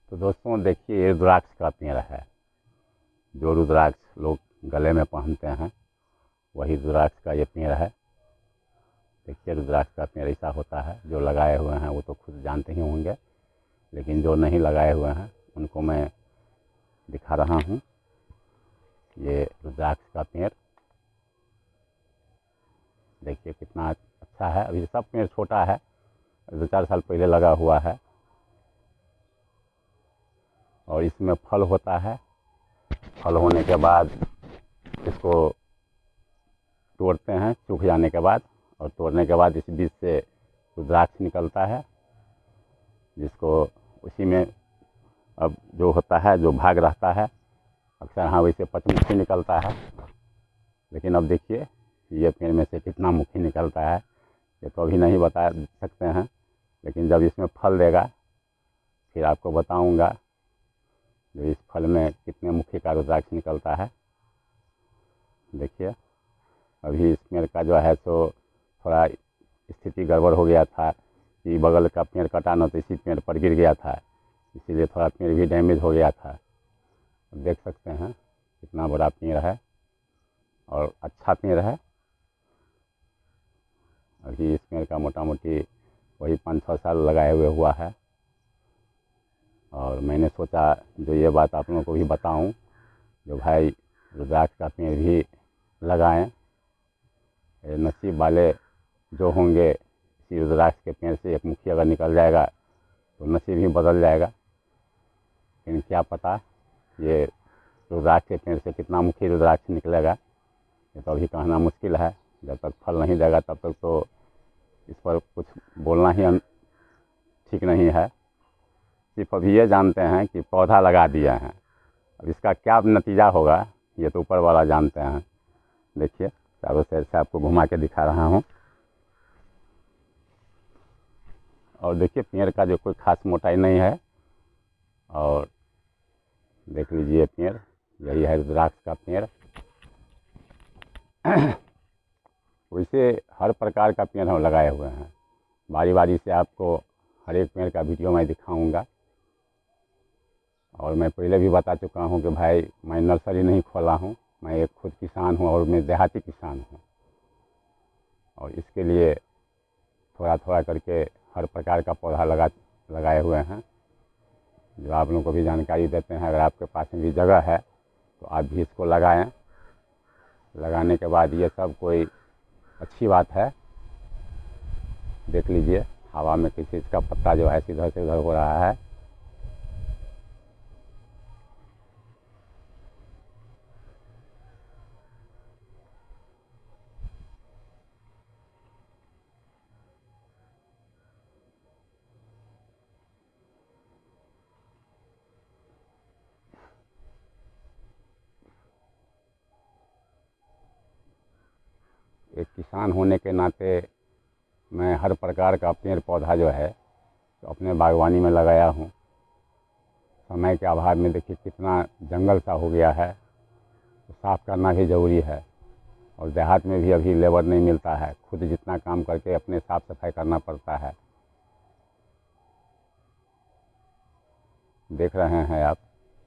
तो दोस्तों देखिए, ये रुद्राक्ष का पेड़ है। जो रुद्राक्ष लोग गले में पहनते हैं वही रुद्राक्ष का ये पेड़ है। देखिए, रुद्राक्ष का पेड़ ऐसा होता है। जो लगाए हुए हैं वो तो खुद जानते ही होंगे, लेकिन जो नहीं लगाए हुए हैं उनको मैं दिखा रहा हूँ। ये रुद्राक्ष का पेड़ देखिए कितना अच्छा है। अभी सब पेड़ छोटा है, 2-4 साल पहले लगा हुआ है और इसमें फल होता है। फल होने के बाद इसको तोड़ते हैं सूख जाने के बाद, और तोड़ने के बाद इस बीज से रुद्राक्ष निकलता है, जिसको उसी में अब जो होता है, जो भाग रहता है अक्सर, हाँ वैसे पचमुखी निकलता है। लेकिन अब देखिए ये पेड़ में से कितना मुखी निकलता है ये तो अभी नहीं बता सकते हैं, लेकिन जब इसमें फल देगा फिर आपको बताऊंगा जो इस फल में कितने मुखी का रुद्राक्ष निकलता है। देखिए, अभी इस पेड़ का जो है सो थोड़ा स्थिति गड़बड़ हो गया था कि बगल का पेड़ कटा न तो इसी पेड़ पर गिर गया था, इसीलिए थोड़ा पेड़ भी डैमेज हो गया था। देख सकते हैं कितना बड़ा पेड़ है और अच्छा पेड़ है। अभी इस पेड़ का मोटा मोटी वही 5-6 साल लगाए हुए हुआ है, और मैंने सोचा जो ये बात आप लोगों को भी बताऊं, जो भाई रुद्राक्ष का पेड़ भी लगाएं। नसीब वाले जो होंगे, इसी रुद्राक्ष के पेड़ से एक मुखी अगर निकल जाएगा तो नसीब ही बदल जाएगा। लेकिन क्या पता ये रुद्राक्ष के पेड़ से कितना मुखी रुद्राक्ष निकलेगा ये तो अभी कहना मुश्किल है। जब तक फल नहीं देगा तब तक तो इस पर कुछ बोलना ही ठीक नहीं है। सिर्फ अभी ये जानते हैं कि पौधा लगा दिया है, अब इसका क्या नतीजा होगा ये तो ऊपर वाला जानते हैं। देखिए, चारों साइड से आपको घुमा के दिखा रहा हूँ, और देखिए पेड़ का जो कोई खास मोटाई नहीं है। और देख लीजिए पेड़, यही है रुद्राक्ष का पेड़। वैसे हर प्रकार का पेड़ हम लगाए हुए हैं, बारी बारी से आपको हर एक पेड़ का वीडियो मैं दिखाऊंगा। और मैं पहले भी बता चुका हूं कि भाई मैं नर्सरी नहीं खोला हूं, मैं एक खुद किसान हूं और मैं देहाती किसान हूं, और इसके लिए थोड़ा थोड़ा करके हर प्रकार का पौधा लगाए हुए हैं, जो आप लोगों को भी जानकारी देते हैं। अगर आपके पास में भी जगह है तो आप भी इसको लगाएं। लगाने के बाद ये सब कोई अच्छी बात है। देख लीजिए हवा में किसी चीज़ का पत्ता जो है इधर से उधर हो रहा है। एक किसान होने के नाते मैं हर प्रकार का पेड़ पौधा जो है तो अपने बागवानी में लगाया हूँ। समय के अभाव में देखिए कितना जंगल सा हो गया है, तो साफ़ करना भी ज़रूरी है। और देहात में भी अभी लेबर नहीं मिलता है, खुद जितना काम करके अपने साफ़ सफाई करना पड़ता है। देख रहे हैं आप।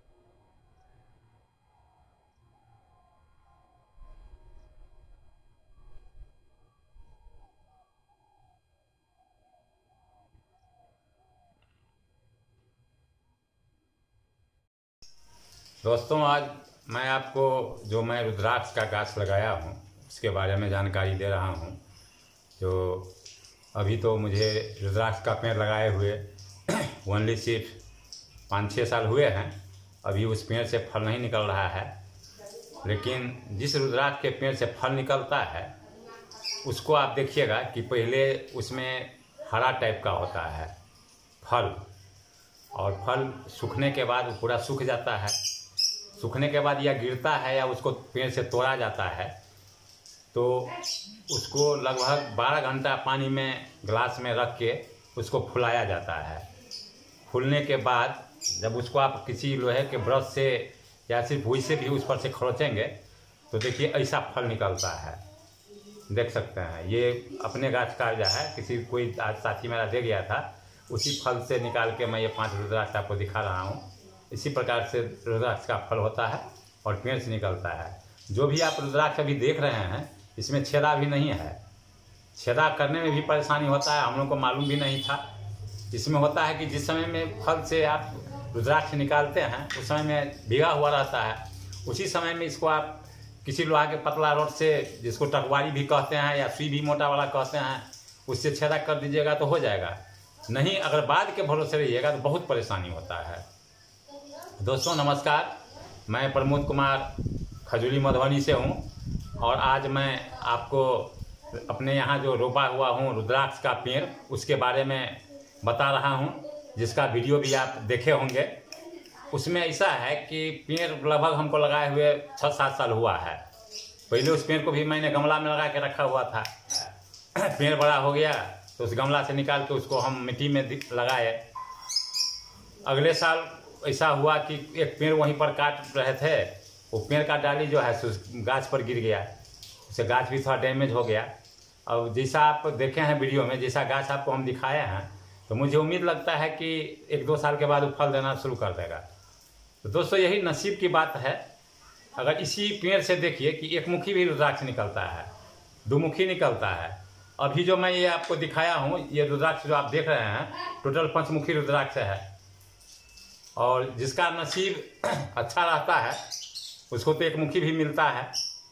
दोस्तों, आज मैं आपको जो मैं रुद्राक्ष का गाछ लगाया हूँ उसके बारे में जानकारी दे रहा हूँ। जो अभी तो मुझे रुद्राक्ष का पेड़ लगाए हुए ओनली सिर्फ 5-6 साल हुए हैं। अभी उस पेड़ से फल नहीं निकल रहा है, लेकिन जिस रुद्राक्ष के पेड़ से फल निकलता है उसको आप देखिएगा कि पहले उसमें हरा टाइप का होता है फल, और फल सूखने के बाद वो पूरा सूख जाता है। सूखने के बाद या गिरता है या उसको पेड़ से तोड़ा जाता है, तो उसको लगभग 12 घंटा पानी में ग्लास में रख के उसको फुलाया जाता है। फूलने के बाद जब उसको आप किसी लोहे के ब्रश से या सिर्फ भूई से भी उस पर से खरोचेंगे तो देखिए ऐसा फल निकलता है। देख सकते हैं, ये अपने गाछ का जो है किसी कोई आज साथी मेरा दे गया था, उसी फल से निकाल के मैं ये 5 रुद्राक्ष आपको दिखा रहा हूँ। इसी प्रकार से रुद्राक्ष का फल होता है और पेड़ से निकलता है। जो भी आप रुद्राक्ष अभी देख रहे हैं इसमें छेदा भी नहीं है। छेदा करने में भी परेशानी होता है, हम लोग को मालूम भी नहीं था। इसमें होता है कि जिस समय में फल से आप रुद्राक्ष निकालते हैं उस समय में भीगा हुआ रहता है। उसी समय में इसको आप किसी लोहा के पतला रॉड से, जिसको टकवारी भी कहते हैं या सुई भी मोटा वाला कहते हैं, उससे छेदा कर दीजिएगा तो हो जाएगा। नहीं, अगर बाद के भरोसे रहिएगा तो बहुत परेशानी होता है। दोस्तों नमस्कार, मैं प्रमोद कुमार खजूरी मधुबनी से हूँ और आज मैं आपको अपने यहाँ जो रोपा हुआ हूँ रुद्राक्ष का पेड़ उसके बारे में बता रहा हूँ, जिसका वीडियो भी आप देखे होंगे। उसमें ऐसा है कि पेड़ लगभग हमको लगाए हुए 6-7 साल हुआ है। पहले उस पेड़ को भी मैंने गमला में लगा के रखा हुआ था। पेड़ बड़ा हो गया तो उस गमला से निकाल के उसको हम मिट्टी में लगाए। अगले साल ऐसा हुआ कि एक पेड़ वहीं पर काट रहे थे, वो पेड़ का डाली जो है गाछ पर गिर गया, उससे गाछ भी थोड़ा डैमेज हो गया। और जैसा आप देखे हैं वीडियो में, जैसा गाछ आपको हम दिखाए हैं, तो मुझे उम्मीद लगता है कि 1-2 साल के बाद वो फल देना शुरू कर देगा। तो दोस्तों यही नसीब की बात है। अगर इसी पेड़ से देखिए कि एक मुखी भी रुद्राक्ष निकलता है, 2 मुखी निकलता है। अभी जो मैं ये आपको दिखाया हूँ, ये रुद्राक्ष जो आप देख रहे हैं टोटल 5 मुखी रुद्राक्ष है। और जिसका नसीब अच्छा रहता है उसको तो 1 मुखी भी मिलता है।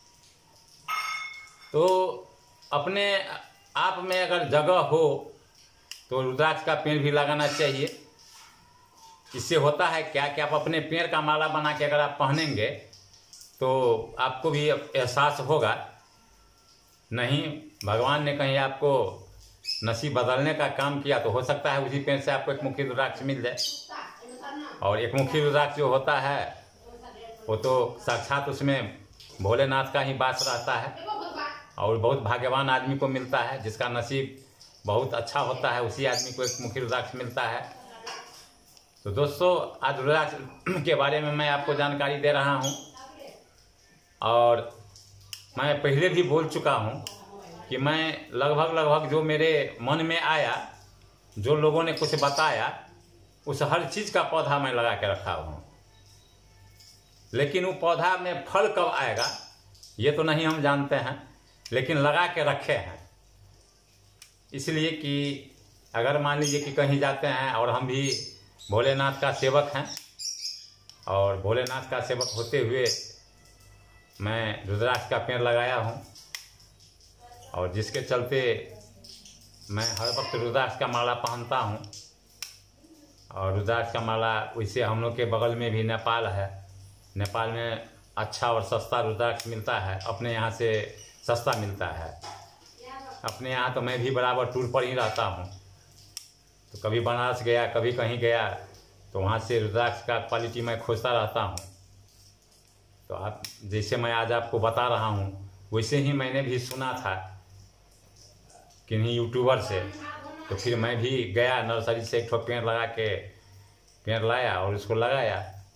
तो अपने आप में अगर जगह हो तो रुद्राक्ष का पेड़ भी लगाना चाहिए। इससे होता है क्या कि आप अपने पेड़ का माला बना के अगर आप पहनेंगे तो आपको भी एहसास होगा। नहीं, भगवान ने कहीं आपको नसीब बदलने का काम किया तो हो सकता है उसी पेड़ से आपको 1 मुखी रुद्राक्ष मिल जाए। और 1 मुखी रुद्राक्ष जो होता है वो तो साक्षात उसमें भोलेनाथ का ही वास रहता है और बहुत भाग्यवान आदमी को मिलता है। जिसका नसीब बहुत अच्छा होता है उसी आदमी को 1 मुखी रुद्राक्ष मिलता है। तो दोस्तों आज रुद्राक्ष के बारे में मैं आपको जानकारी दे रहा हूँ। और मैं पहले भी बोल चुका हूँ कि मैं लगभग जो मेरे मन में आया, जो लोगों ने कुछ बताया, उस हर चीज़ का पौधा मैं लगा के रखा हूँ। लेकिन वो पौधा में फल कब आएगा ये तो नहीं हम जानते हैं, लेकिन लगा के रखे हैं। इसलिए कि अगर मान लीजिए कि कहीं जाते हैं, और हम भी भोलेनाथ का सेवक हैं, और भोलेनाथ का सेवक होते हुए मैं रुद्राक्ष का पेड़ लगाया हूँ, और जिसके चलते मैं हर वक्त रुद्राक्ष का माला पहनता हूँ। और रुद्राक्ष का माला वैसे हम लोग के बगल में भी नेपाल है। नेपाल में अच्छा और सस्ता रुद्राक्ष मिलता है, अपने यहाँ से सस्ता मिलता है। अपने यहाँ तो मैं भी बराबर टूर पर ही रहता हूँ, तो कभी बनारस गया, कभी कहीं गया, तो वहाँ से रुद्राक्ष का क्वालिटी मैं खोजता रहता हूँ। तो आप जैसे मैं आज आपको बता रहा हूँ वैसे ही मैंने भी सुना था किन्हीं यूट्यूबर से। तो फिर मैं भी गया नर्सरी से 1 पेड़ लगा के पेड़ लाया और उसको लगाया,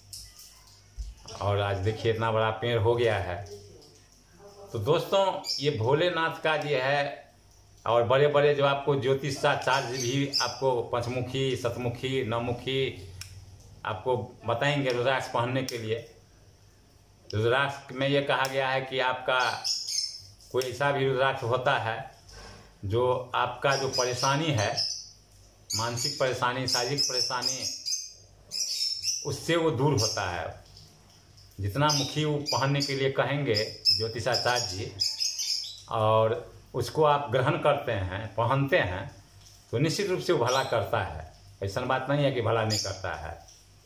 और आज देखिए इतना बड़ा पेड़ हो गया है। तो दोस्तों ये भोलेनाथ का जो है, और बड़े बड़े जो आपको ज्योतिष चार्ज भी आपको 5 मुखी, 7 मुखी, 9 मुखी आपको बताएंगे रुद्राक्ष पहनने के लिए। रुद्राक्ष में ये कहा गया है कि आपका कोई ऐसा भी रुद्राक्ष होता है जो आपका जो परेशानी है, मानसिक परेशानी, शारीरिक परेशानी, उससे वो दूर होता है। जितना मुखी वो पहनने के लिए कहेंगे ज्योतिषाचार्य जी, और उसको आप ग्रहण करते हैं, पहनते हैं, तो निश्चित रूप से वो भला करता है। ऐसा बात नहीं है कि भला नहीं करता है।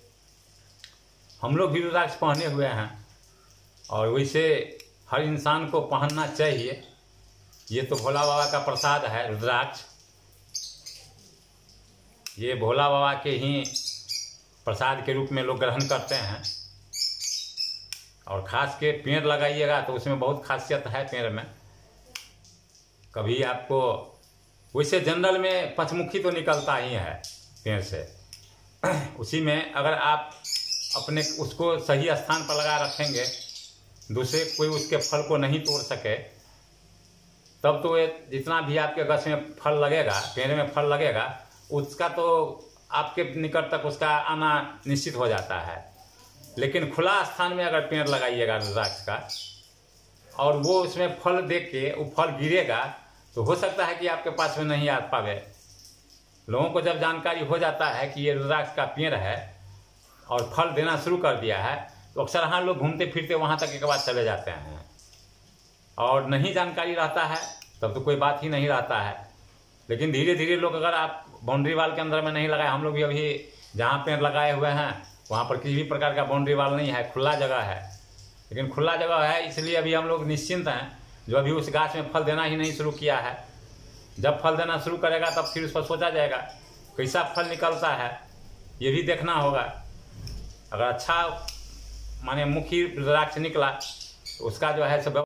हम लोग भी रुद्राक्ष पहने हुए हैं, और वैसे हर इंसान को पहनना चाहिए। ये तो भोला बाबा का प्रसाद है रुद्राक्ष। ये भोला बाबा के ही प्रसाद के रूप में लोग ग्रहण करते हैं। और ख़ास के पेड़ लगाइएगा तो उसमें बहुत खासियत है पेड़ में। कभी आपको वैसे जनरल में 5 मुखी तो निकलता ही है पेड़ से। उसी में अगर आप अपने उसको सही स्थान पर लगा रखेंगे, दूसरे कोई उसके फल को नहीं तोड़ सके, तब तो ये जितना भी आपके गछ में फल लगेगा, पेड़ में फल लगेगा, उसका तो आपके निकट तक उसका आना निश्चित हो जाता है। लेकिन खुला स्थान में अगर पेड़ लगाइएगा रुद्राक्ष का और वो उसमें फल देख के वो फल गिरेगा तो हो सकता है कि आपके पास में नहीं आ पावे। लोगों को जब जानकारी हो जाता है कि ये रुद्राक्ष का पेड़ है और फल देना शुरू कर दिया है तो अक्सर हाँ लोग घूमते फिरते वहाँ तक एक बार चले जाते हैं। और नहीं जानकारी रहता है तब तो कोई बात ही नहीं रहता है। लेकिन धीरे धीरे लोग, अगर आप बाउंड्री वाल के अंदर में नहीं लगाए, हम लोग भी अभी जहाँ पेड़ लगाए हुए हैं वहाँ पर किसी भी प्रकार का बाउंड्री वाल नहीं है, खुला जगह है। लेकिन खुला जगह है इसलिए अभी हम लोग निश्चिंत हैं, जो अभी उस गाछ में फल देना ही नहीं शुरू किया है। जब फल देना शुरू करेगा तब फिर उस पर सोचा जाएगा कैसा फल निकलता है, ये भी देखना होगा। अगर अच्छा माने मुखी रुद्राक्ष निकला तो उसका जो है सब